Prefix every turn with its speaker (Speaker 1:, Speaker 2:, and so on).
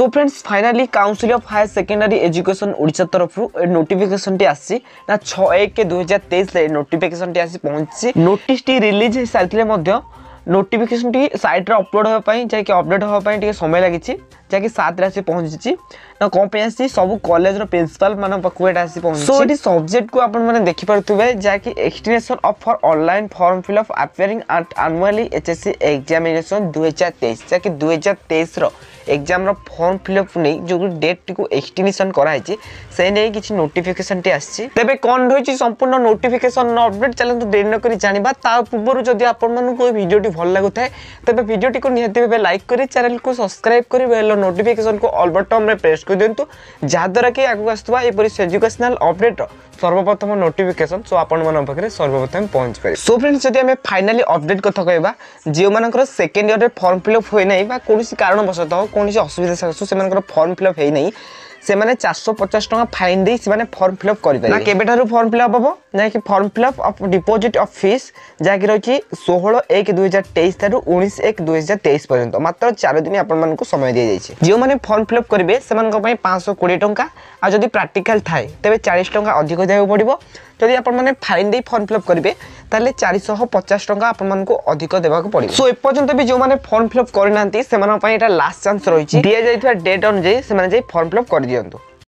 Speaker 1: so friends finally council of higher secondary education Odisha तरफ notification T आसी ना 6/1/2023 रे नोटिफिकेशन टी आसी पहुंची नोटिस टी रिलीज हो सारी नोटिफिकेशन टी साइट रे अपलोड होगा पाई जाके अपडेट होगा पाई टी समय लागिछि जाके 7 रे आसी पहुंची ना कोन पे आसी सब कॉलेज रो प्रिंसिपल माने पकु एटा आसी पहुंची सो एटी सब्जेक्ट को आपण माने देखि परथुबे जाके extension of for online form fill up appearing at annually HSC examination 2023 जाके 2023 रो एग्जाम रो फॉर्म फिलअप नै जो डेट को एक्सटेंशन करा है से नै किछि नोटिफिकेशन टी आछि तबे कोन होइछि संपूर्ण नोटिफिकेशन अपडेट चलंतु देर न करी जानिबा ता पूर्व जदि आपण मन को वीडियो टी भल लागुथाय तबे वीडियो टी को निहते बे लाइक करी चैनल को सब्सक्राइब करी बेल नोटिफिकेशन को ऑल बटन रे प्रेस कर दियंतु जा द्वारा कि आगु आस्तबा ए परि एजुकेशनल अपडेट सर्वप्रथम नोटिफिकेशन सो आपण मन पाखरे सर्वप्रथम पहुंच पारे सो फ्रेंड्स जदि हमें फाइनली अपडेट कथा कहबा जे मानकर सेकंड ईयर रे फॉर्म फिलअप होय नै बा कोनसी कारण बसत कोनसी असुविधा सकाशु से मानकर फॉर्म फिलअप हेई नै से माने 450 टका फाइन दे से माने फॉर्म फिलअप करि पारे ना केबेठारु फॉर्म फिलअप हबो ना कि form fill up of deposit of fees जाकि रहछि 16/1/2023 थारु 19/1/2023 पर्यंत मात्र 4 दिन आपण मन को समय दिया जाइछे जे माने फॉर्म फिलअप करिवे से मानक पई 520 टका आ जदि प्रैक्टिकल थाए तबे 40 टका अधिक देबो पड़िबो जदि आपण माने फाइन दे फॉर्म फिलअप करिवे ताले 450 टका आपण मन को अधिक देबा को पड़िबो सो ए पर्यंत भी जो माने फॉर्म फिलअप करि नांती से मानक पई एटा लास्ट चांस रहिछि दिया जाइथवा डेट अनुसार से माने जे फॉर्म फिलअप कर दियंतु